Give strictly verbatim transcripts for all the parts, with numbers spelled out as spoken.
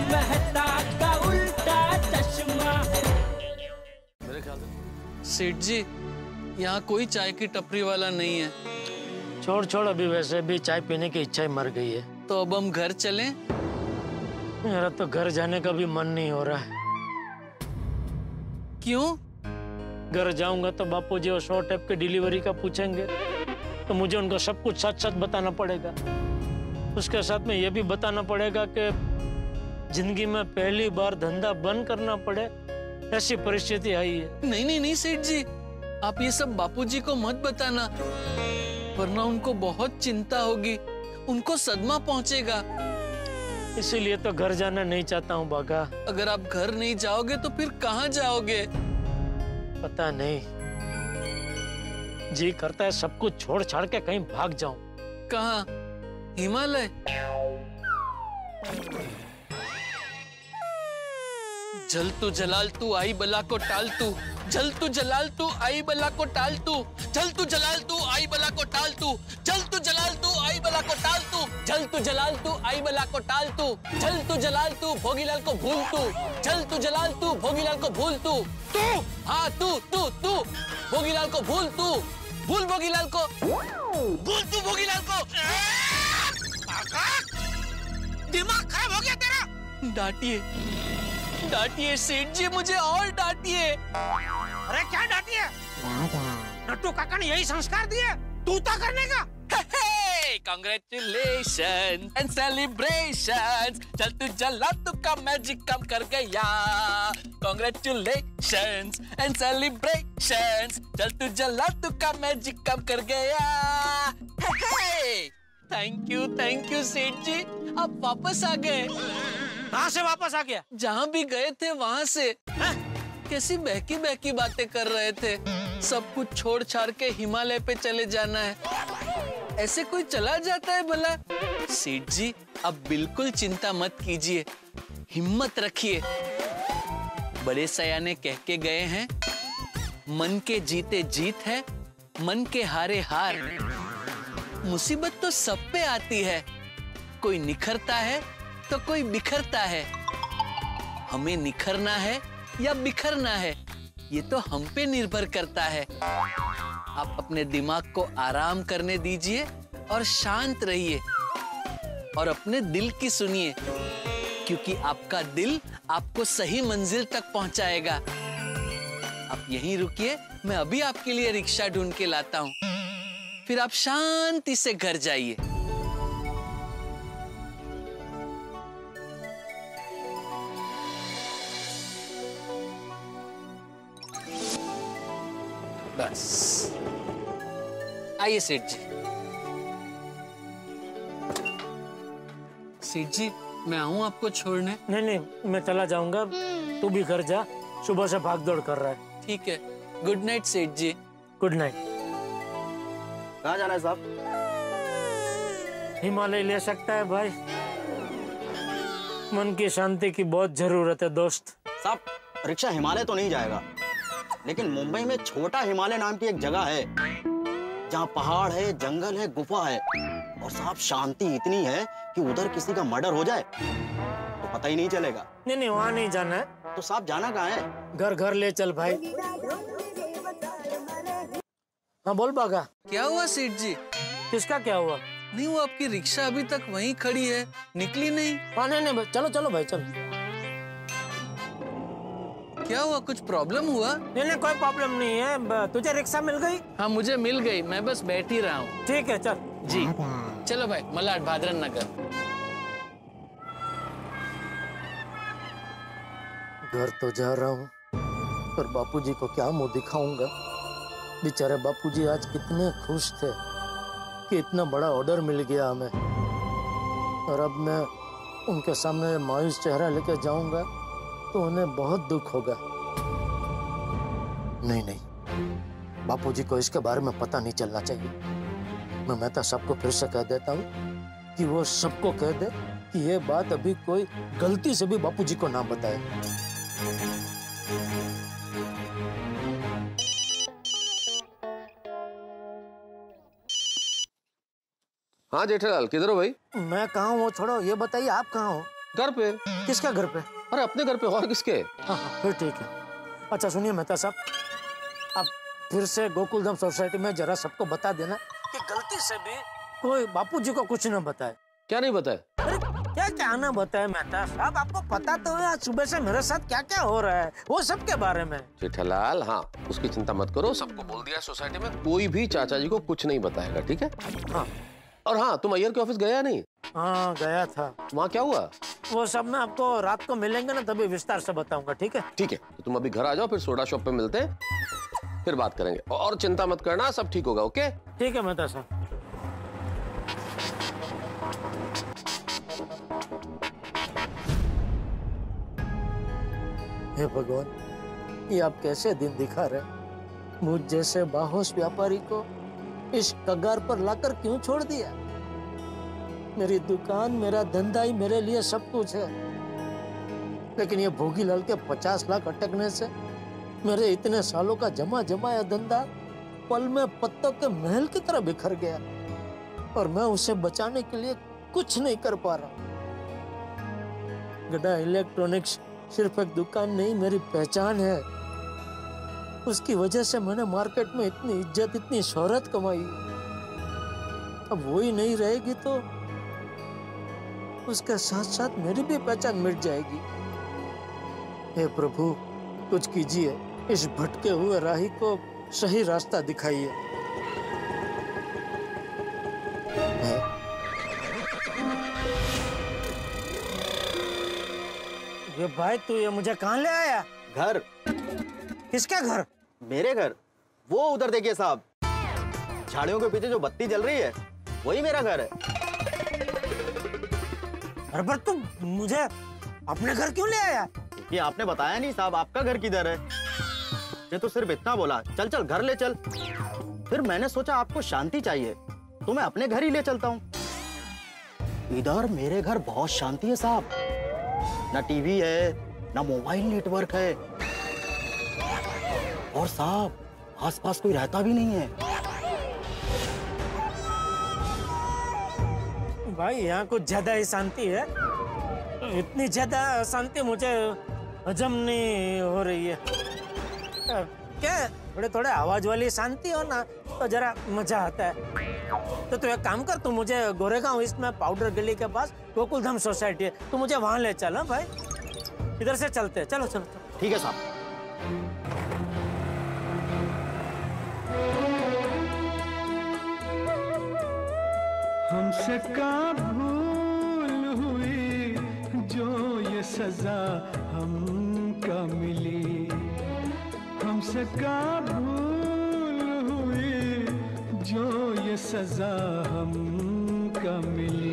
मेहता का उल्टा चश्मा। मेरे ख्याल से सेठ जी यहाँ कोई चाय की टपरी वाला नहीं है। छोड़ छोड़, अभी वैसे भी चाय पीने की इच्छा ही मर गई है। तो अब हम घर चलें? मेरा तो घर जाने का भी मन नहीं हो रहा है। क्यों? घर जाऊंगा तो बापूजी और शॉर्ट टैप के डिलीवरी का पूछेंगे, तो मुझे उनको सब कुछ सच सच बताना पड़ेगा। उसके साथ में ये भी बताना पड़ेगा कि जिंदगी में पहली बार धंधा बंद करना पड़े ऐसी परिस्थिति आई है। नहीं नहीं नहीं सेठ जी, आप ये सब बापूजी को मत बताना, वरना उनको बहुत चिंता होगी, उनको सदमा पहुंचेगा। इसीलिए तो घर जाना नहीं चाहता हूँ बागा। अगर आप घर नहीं जाओगे तो फिर कहाँ जाओगे? पता नहीं, जी करता है सब कुछ छोड़ छाड़ के कहीं भाग जाऊं। कहाँ? हिमालय? जल तू जलाल तू आई बला को टाल तू, जल तू जलाल तू आई बला को टाल तू, जल तू जलाल तू आई बला को टाल तू, जल तू जलाल तू आई बला को टाल तू, जल तू जलाल तू आई बला को टाल तू, जल तू जलाल तू भोगीलाल को भूल तू, जल तू जलाल तू भोगीलाल को भूल तू, तू हाँ तू तू तू भोगीलाल को भूल तू, भूल भोगीलाल को, भूल तू भोगीलाल को। दिमाग खराब हो गया तेरा? डांटिए डांटिए सेठ जी, मुझे और डांटिए। अरे क्या डांटिए? नट्टू काका ने यही संस्कार दिए तूता करने का। Congratulations and celebrations, चल तू जला तू का मैजिक काम कर गया। Congratulations and celebrations, चल तू जला तू का मैजिक काम कर गया। थैंक यू थैंक यू सेठ जी, आप वापस आ गए। कहाँ से वापस आ गया? जहाँ भी गए थे वहाँ से। है? कैसी बहकी बहकी बातें कर रहे थे, सब कुछ छोड़ छाड़ के हिमालय पे चले जाना है, ऐसे कोई चला जाता है भला? सेठ जी अब बिल्कुल चिंता मत कीजिए, हिम्मत रखिए। बड़े सयाने कह के गए हैं, मन के जीते जीत है, मन के हारे हार। मुसीबत तो सब पे आती है, कोई निखरता है तो कोई बिखरता है। हमें निखरना है या बिखरना है, ये तो हम पे निर्भर करता है। आप अपने दिमाग को आराम करने दीजिए और शांत रहिए और अपने दिल की सुनिए, क्योंकि आपका दिल आपको सही मंजिल तक पहुंचाएगा। आप यहीं रुकिए, मैं अभी आपके लिए रिक्शा ढूंढ के लाता हूँ, फिर आप शांति से घर जाइए। बस आइए सेठ जी। सेठ जी मैं आऊं आपको छोड़ने? नहीं नहीं, मैं चला जाऊंगा, तू भी घर जा, सुबह से भाग दौड़ कर रहा है। ठीक है, गुड नाइट सेठ जी। Good night. कहाँ जाना है साहब? हिमालय ले सकता है भाई, मन की शांति की बहुत जरूरत है दोस्त। साहब रिक्शा हिमालय तो नहीं जाएगा, लेकिन मुंबई में छोटा हिमालय नाम की एक जगह है जहाँ पहाड़ है, जंगल है, गुफा है, और साहब शांति इतनी है कि उधर किसी का मर्डर हो जाए तो पता ही नहीं चलेगा। नहीं नहीं, वहाँ नहीं जाना है। तो साहब जाना कहाँ है? घर घर ले चल भाई। हाँ बोल बागा। क्या हुआ सेठ जी? किसका क्या हुआ? नहीं, वो आपकी रिक्शा अभी तक वहीं खड़ी है, निकली नहीं। हाँ नहीं नहीं, चलो चलो भाई चलो। क्या हुआ, कुछ प्रॉब्लम हुआ? नहीं नहीं, कोई प्रॉब्लम नहीं है। तुझे रिक्शा मिल गई? हाँ मुझे मिल गई, मैं बस बैठ ही रहा हूँ। ठीक है चल। जी चलो भाई, मलाड भादरन नगर। घर तो जा रहा हूँ, पर बापूजी को क्या मुंह दिखाऊंगा। बेचारे बापूजी आज कितने खुश थे कि इतना बड़ा ऑर्डर मिल गया हमें, और अब मैं उनके सामने मायूस चेहरा लेकर जाऊंगा तो उन्हें बहुत दुख होगा। नहीं नहीं, बापूजी को इसके बारे में पता नहीं चलना चाहिए। मैं मेहता साहब को फिर से कह देता हूँ कि वो सबको कह दे कि ये बात अभी कोई गलती से भी बापूजी को ना बताए। हाँ जेठालाल, किधर हो भाई? मैं कहाँ हूँ छोड़ो, ये बताइए आप कहाँ हो? घर पे। किसका घर पे? अरे अपने घर पे, और किसके? हाँ हाँ फिर ठीक है। अच्छा सुनिए मेहता साहब, अब फिर से गोकुलधाम सोसाइटी में जरा सबको बता देना कि गलती से भी कोई बापूजी को कुछ न बताए। क्या नहीं बताए? अरे क्या क्या ना बताए मेहता साहब, आपको पता तो है आज सुबह से मेरे साथ क्या क्या हो रहा है, वो सब के बारे में। जेठालाल, हाँ उसकी चिंता मत करो, सबको बोल दिया सोसाइटी में, कोई भी चाचा जी को कुछ नहीं बताएगा, ठीक है? हाँ। और हाँ, तुम अय्यर के ऑफिस गया नहीं? हाँ गया था। वहाँ क्या हुआ? वो सब मैं आपको रात को मिलेंगे ना तभी विस्तार से बताऊंगा, ठीक है? ठीक है, तो तुम अभी घर आ जाओ, फिर सोडा शॉप पे मिलते हैं, फिर बात करेंगे। और चिंता मत करना, सब ठीक होगा। ओके ठीक है मेहता साहब। हे भगवान, ये आप कैसे दिन दिखा रहे? मुझ जैसे बाहोश व्यापारी को इस कगार पर लाकर क्यों छोड़ दिया? मेरी दुकान, मेरा धंधा ही मेरे लिए सब कुछ है, लेकिन ये भोगीलाल के पचास लाख अटकने से मेरे इतने सालों का जमा जमाया धंधा पल में पत्तों के महल की तरह बिखर गया, और मैं उसे बचाने के लिए कुछ नहीं कर पा रहा। गड्ढा इलेक्ट्रॉनिक्स सिर्फ एक दुकान नहीं, मेरी पहचान है। उसकी वजह से मैंने मार्केट में इतनी इज्जत, इतनी शोहरत कमाई। अब वो ही नहीं रहेगी तो उसके साथ साथ मेरी भी पहचान मिट जाएगी। हे प्रभु, कुछ कीजिए, इस भटके हुए राही को सही रास्ता दिखाइए। ये भाई तू ये मुझे कहाँ ले आया? घर। किसका घर? मेरे घर। वो उधर देखिए साहब, झाड़ियों के पीछे जो बत्ती जल रही है वही मेरा घर है। अरे पर तुम मुझे अपने घर क्यों ले आया? ये आपने बताया नहीं साहब आपका घर किधर है। ये तो सिर्फ इतना बोला, चल चल घर ले चल। फिर मैंने सोचा आपको शांति चाहिए तो मैं अपने घर ही ले चलता हूँ। इधर मेरे घर बहुत शांति है साहब, ना टीवी है, ना मोबाइल नेटवर्क है, और साहब आसपास कोई रहता भी नहीं है। भाई यहाँ कुछ ज्यादा ही शांति है, इतनी ज्यादा शांति मुझे हजम नहीं हो रही है। क्या थोड़े थोड़े आवाज वाली शांति हो ना तो जरा मजा आता है। तो तू एक काम कर, तू मुझे गोरेगांव ईस्ट में पाउडर गली के पास गोकुलधाम सोसाइटी है, तू मुझे वहां ले चल। भाई इधर से चलते, चलो चलो, चलो। ठीक है साहब। हमसे का भूल हुई जो ये सजा हमका मिली, हमसे का भूल हुई जो ये सजा हमका मिली।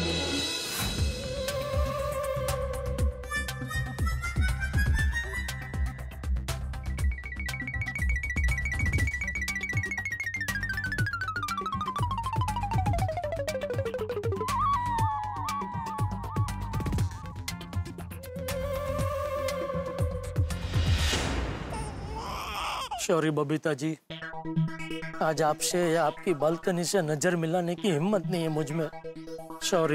सॉरी बबीता जी, आज आपसे या आपकी बालकनी से नजर मिलाने की हिम्मत नहीं है मुझ में। सॉरी।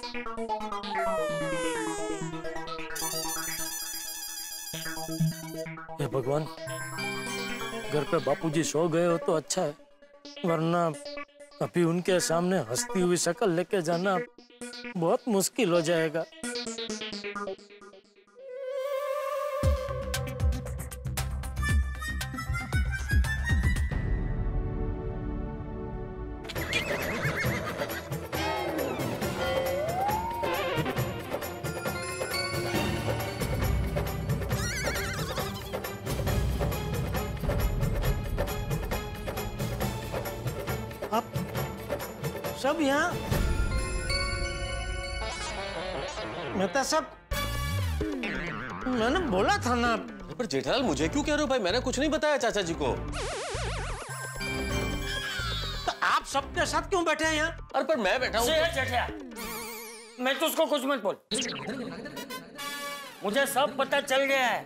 हे भगवान, घर पे बापूजी सो गए हो तो अच्छा है, वरना कभी उनके सामने हंसती हुई शक्ल लेके जाना बहुत मुश्किल हो जाएगा। आप सब यहाँ? मेहता साहब, मैंने बोला था ना। पर जेठालाल मुझे क्यों कह रहे हो भाई, मैंने कुछ नहीं बताया चाचा जी को। तो आप सबके साथ क्यों बैठे हैं यहाँ? अरे पर मैं बैठा हूँ। जेठिया, मैं तो उसको कुछ मत बोल, मुझे सब पता चल गया है।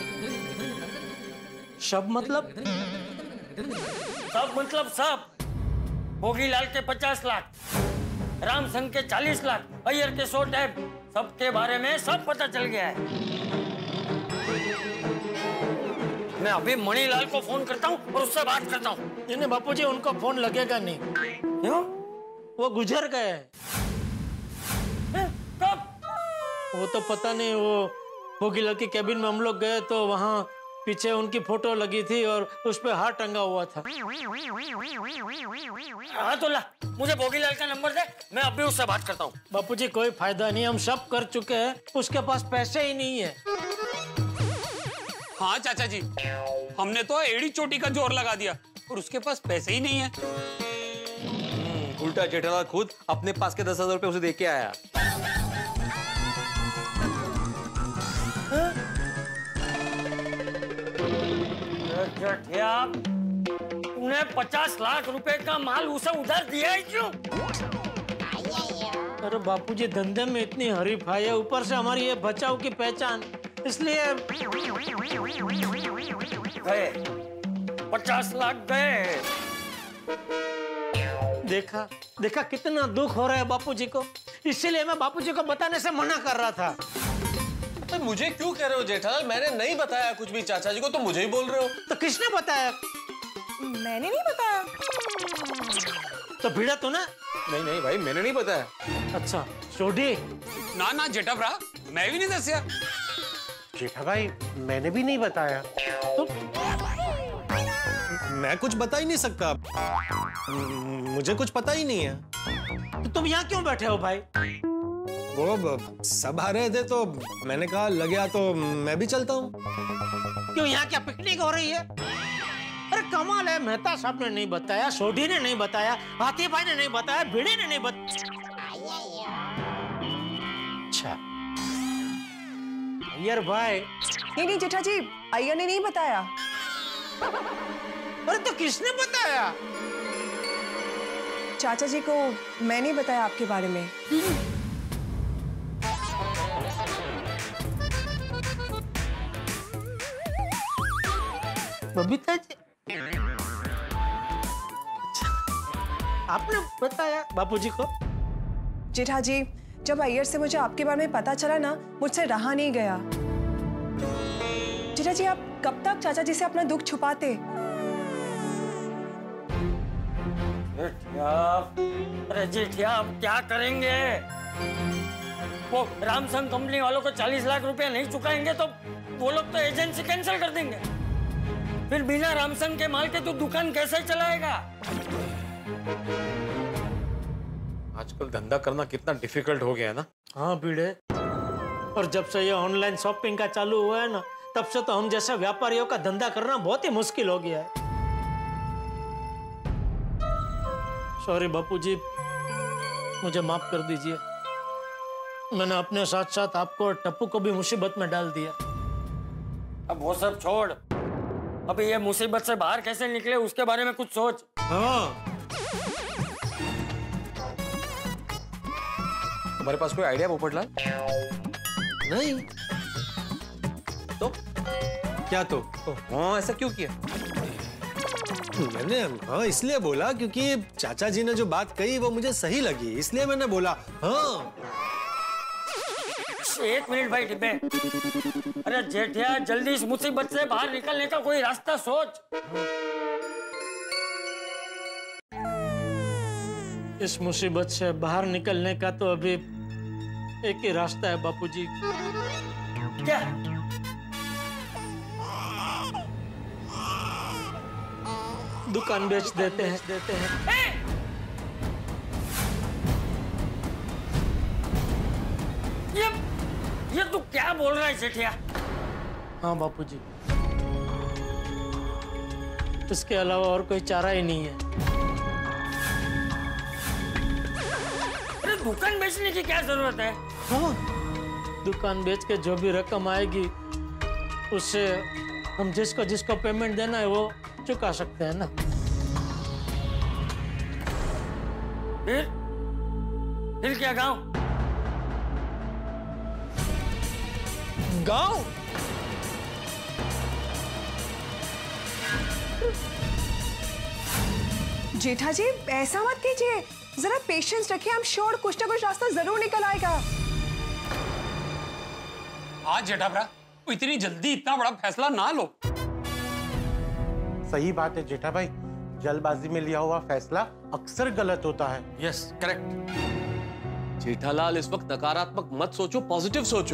सब मतलब? सब मतलब सब। भोगीलाल के पचास लाख, राम संघ के चालीस लाख, अय्यर के सौ टैब, सबके बारे में सब पता चल गया है। मैं अभी मणिलाल को फोन करता हूँ और उससे बात करता हूँ। नहीं बापूजी, उनको फोन लगेगा नहीं। क्यों? वो गुजर गए। कब? वो तो पता नहीं, वो भोगीलाल की कैबिन में हम लोग गए तो वहाँ पीछे उनकी फोटो लगी थी और उस पे हार टंगा हुआ था। हाँ तो ला, मुझे भोगीलाल का नंबर दे, मैं अभी उससे बात करता हूँ। बापूजी कोई फायदा नहीं, हम सब कर चुके हैं, उसके पास पैसे ही नहीं है। हाँ चाचा जी, हमने तो एड़ी चोटी का जोर लगा दिया और उसके पास पैसे ही नहीं है। उल्टा जेठालाल खुद अपने पास के दस हजार रुपए उसे दे के आया। तूने पचास लाख रुपए का माल उसे उधार दिया है क्यों? अरे बापूजी, धंधे में इतनी हरीफाई है, ऊपर से हमारी ये बचाव की पहचान, इसलिए गए पचास लाख गए। देखा देखा कितना दुख हो रहा है बापूजी को, इसीलिए मैं बापूजी को बताने से मना कर रहा था। तो मुझे क्यों कह रहे हो जेठालाल? मैंने नहीं बताया कुछ भी चाचा जी को, तो मुझे ही बोल रहे हो। तो किसने बताया? मैंने नहीं बताया। तो भिड़ा तो ना? नहीं नहीं भाई, मैंने नहीं बताया। अच्छा सोडी? ना ना जेठा भरा, मैं भी नहीं दसिया। जेठा भाई, मैंने भी नहीं बताया। तो मैं कुछ बता ही नहीं सकता, मुझे कुछ पता ही नहीं है। तो तुम यहाँ क्यों बैठे हो भाई? वो सब आ रहे थे तो मैंने कहा लग गया तो मैं भी चलता हूँ। क्यों, यहाँ क्या पिकनिक हो रही है? अरे कमाल है, मेहता साहब ने नहीं बताया, सोडी ने नहीं बताया, हाथी भाई ने नहीं बताया, भिड़े ने नहीं बताया। अच्छा अय्यर भाई? नहीं नहीं जेठा जी, अय्यर ने नहीं बताया। अरे तो किसने बताया? चाचा जी को मैं नहीं बताया आपके बारे में। बबीता जी, आपने बताया बापूजी को? जेठा जी, जब अय्यर से मुझे आपके बारे में पता चला ना, मुझसे रहा नहीं गया। जेठा जी, आप कब तक चाचा जी से अपना दुख छुपाते? अरे जेठिया, अब क्या करेंगे? वो रामसंग कंपनी वालों को चालीस लाख रुपए नहीं चुकाएंगे तो वो लोग तो एजेंसी कैंसिल कर देंगे। फिर बिना रामसंग के माल के तो दुकान कैसे चलाएगा? आजकल धंधा करना कितना डिफिकल्ट हो गया है ना। हाँ भिड़े, और जब से ये ऑनलाइन शॉपिंग का चालू हुआ है ना, तब से तो हम जैसे व्यापारियों का धंधा करना बहुत ही मुश्किल हो गया है। सॉरी बापूजी, मुझे माफ कर दीजिए। मैंने अपने साथ साथ आपको और टप्पू को भी मुसीबत में डाल दिया। अब वो सब छोड़, अभी ये मुसीबत से बाहर कैसे निकले उसके बारे में कुछ सोच। हाँ, तुम्हारे पास कोई आइडिया पोपटलाल? नहीं तो क्या तो? हाँ, ऐसा क्यों किया? मैंने हाँ इसलिए बोला क्योंकि चाचा जी ने जो बात कही वो मुझे सही लगी, इसलिए मैंने बोला हाँ। एक मिनट भाई डिब्बे, अरे जेठिया, जल्दी इस मुसीबत से बाहर निकलने का कोई रास्ता सोच। इस मुसीबत से बाहर निकलने का तो अभी एक ही रास्ता है बापूजी। क्या? दुकान बेच देते हैं देते हैं ये ये तू क्या बोल रहा है जेठिया? हाँ बापूजी, इसके अलावा और कोई चारा ही नहीं है। अरे दुकान बेचने की क्या जरूरत है? हाँ, दुकान बेच के जो भी रकम आएगी उससे हम जिसको जिसको पेमेंट देना है वो चुका सकते हैं ना। फिर फिर क्या गांव? गांव? जेठा जी, ऐसा मत कीजिए, जरा पेशेंस रखिए, हम श्योर कुछ ना कुछ रास्ता जरूर निकल आएगा। हाँ जेठाभरा, इतनी जल्दी इतना बड़ा फैसला ना लो। सही बात है जेठा भाई, जल्दबाजी में लिया हुआ फैसला अक्सर गलत होता है। Yes correct. जेठालाल इस वक्त नकारात्मक मत सोचो, पॉजिटिव सोचो।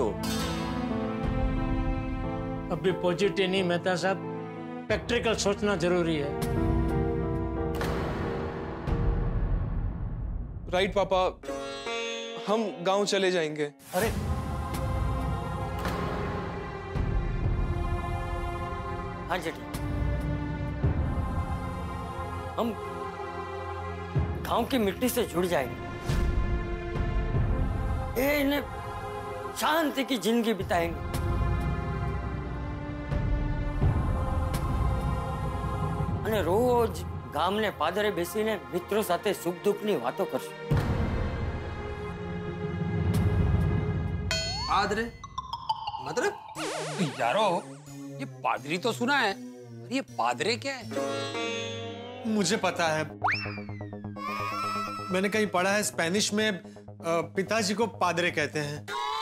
अभी पॉजिटिव नहीं मेहता साहब, प्रैक्टिकल सोचना जरूरी है। राइट पापा, हम गांव चले जाएंगे। अरे हाँ जेठा, हम गांव की मिट्टी से जुड़ जाएंगे। ये इन्हें शांति की जिंदगी बिताएंगे। અને રોજ ગામને પાદરે બેસીને મિત્રો સાથે સુખ દુઃખની વાતો કરશું। पादरे मतलब यारो, ये पादरी तो सुना है, पर ये पादरे क्या है? मुझे पता है, मैंने कहीं पढ़ा है स्पेनिश में पिताजी को पादरे कहते हैं।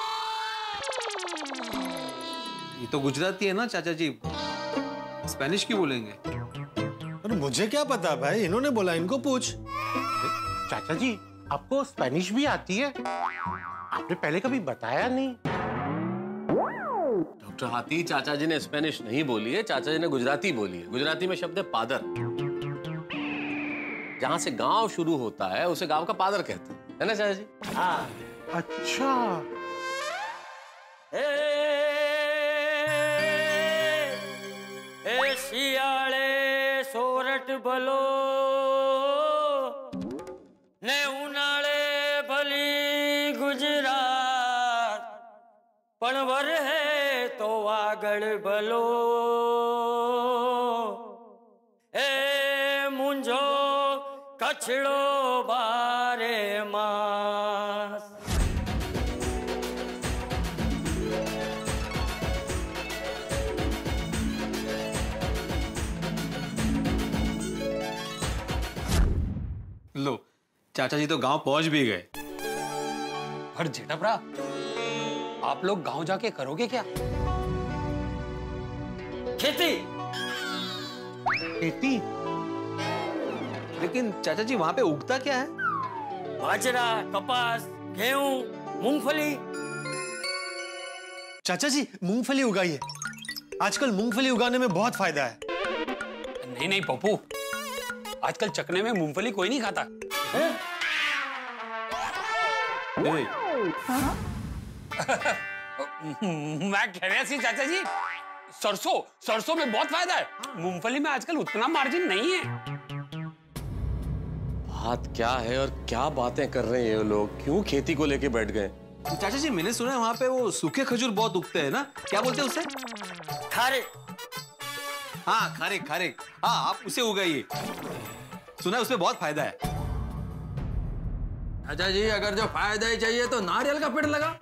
ये तो गुजराती है ना चाचा जी, स्पेनिश क्यों बोलेंगे? अरे मुझे क्या पता भाई, इन्होंने बोला, इनको पूछ। चाचा जी, आपको स्पेनिश भी आती है? आपने पहले कभी बताया नहीं। डॉक्टर हाथी, चाचा जी ने स्पेनिश नहीं बोली है, चाचा जी ने गुजराती बोली है। गुजराती में शब्द है पादर। जहां से गांव शुरू होता है उसे गांव का पादर कहते हैं, है ना चाचा जी? हाँ। अच्छा। ए, ए शियाले सोरठ भलो ने उनाळे भली गुजरात, पण वर है तो वागड़ भलो। ए मुंजो कछड़ो बारे मास। लो, चाचा जी तो गांव पहुंच भी गए। पर जेठाभरा, आप लोग गांव जाके करोगे क्या? खेती। खेती? लेकिन चाचा जी वहां पे उगता क्या है? बाजरा, कपास, गेहूं, मूंगफली। चाचा जी, मूंगफली उगाइए, आजकल मूंगफली उगाने में बहुत फायदा है। नहीं नहीं पप्पू, आजकल चकने में मूंगफली कोई नहीं खाता। मैं कह रहा सी चाचा जी, सरसों सरसों में बहुत फायदा है, मूंगफली में आजकल उतना मार्जिन नहीं है। बात क्या है और क्या बातें कर रहे हैं ये लोग, क्यों खेती को लेके बैठ गए? चाचा जी, मैंने सुना है वहां पे वो सूखे खजूर बहुत उगते हैं ना, क्या बोलते हैं उसे? खारे। हाँ खारे खारे, हाँ आप उसे उगाइए, सुना है उसमें बहुत फायदा है। चाचा जी, अगर जो फायदा ही चाहिए तो नारियल का पेड़ लगा।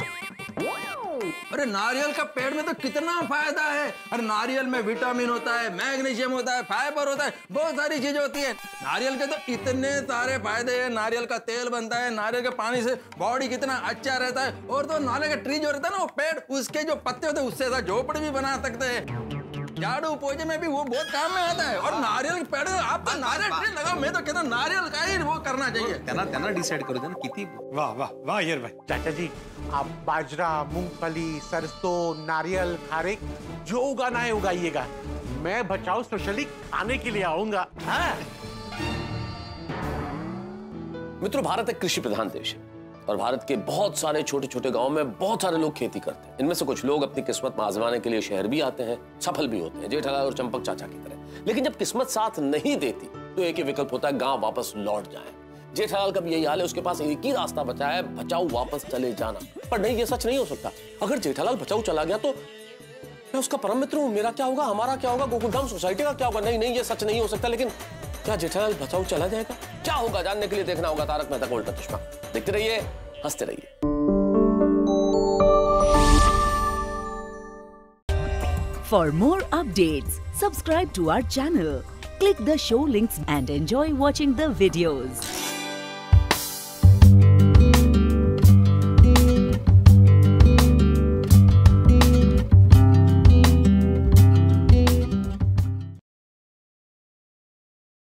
अरे नारियल का पेड़ में तो कितना फायदा है। अरे नारियल में विटामिन होता है, मैग्नीशियम होता है, फाइबर होता है, बहुत सारी चीजें होती है। नारियल के तो इतने सारे फायदे हैं। नारियल का तेल बनता है, नारियल के पानी से बॉडी कितना अच्छा रहता है। और तो नारियल का ट्री जो रहता है ना, वो पेड़, उसके जो पत्ते होते हैं उससे ऐसा झोपड़ी भी बना सकते हैं। झाड़ू पोछे में भी वो बहुत काम में आता है। और नारियल के पेड़, आप तो नारियल ट्री लगाओ। मैं तो कहता हूँ नारियल का ही वो करना चाहिए। त्यांना त्यांना डिसाइड करो देना किती। वाह वाह वाह यार भाई। चाचा जी, आप बाजरा, मूंगफली, सरसों, नारियल, खारे जो उगाना है उगाइएगा। मैं बचाओ स्पेशली खाने के लिए आऊंगा। हाँ? मित्रों, भारत एक कृषि प्रधान देश है और भारत के बहुत सारे छोटे छोटे गांव में बहुत सारे लोग खेती करते हैं। इनमें से कुछ लोग अपनी किस्मत में आजमाने के लिए शहर भी आते हैं, सफल भी होते हैं, जेठालाल और चंपक चाचा की तरह। लेकिन जब किस्मत साथ नहीं देती तो एक ही विकल्प होता है, गांव वापस लौट जाएं। जेठालाल का भी यही हाल है, उसके पास एक ही रास्ता बचा है, बचाऊ वापस चले जाना। पर नहीं, ये सच नहीं हो सकता। अगर जेठालाल बचाऊ चला गया तो मैं उसका परम मित्र हूं, मेरा क्या होगा, हमारा क्या होगा, गोकुलधाम सोसाइटी का क्या होगा? नहीं नहीं, ये सच नहीं हो सकता। लेकिन क्या जेठालाल बचाऊ चला जाएगा? क्या होगा जानने के लिए देखना होगा तारक मेहता का उल्टा चश्मा। देखते रहिए, हंसते रहिए। For more updates, subscribe to our channel, click the show links and enjoy watching the videos.